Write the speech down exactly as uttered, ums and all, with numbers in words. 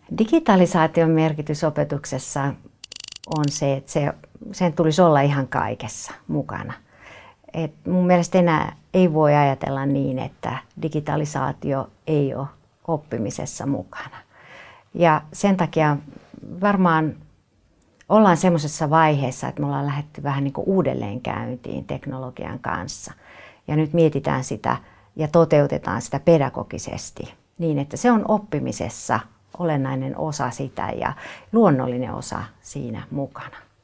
Digitalisaation merkitys opetuksessa on se, että se, sen tulisi olla ihan kaikessa mukana. Et mun mielestä enää ei voi ajatella niin, että digitalisaatio ei ole oppimisessa mukana. Ja sen takia varmaan ollaan semmoisessa vaiheessa, että me ollaan lähdetty vähän niin kuin uudelleenkäyntiin teknologian kanssa. Ja nyt mietitään sitä ja toteutetaan sitä pedagogisesti niin, että se on oppimisessa olennainen osa sitä ja luonnollinen osa siinä mukana.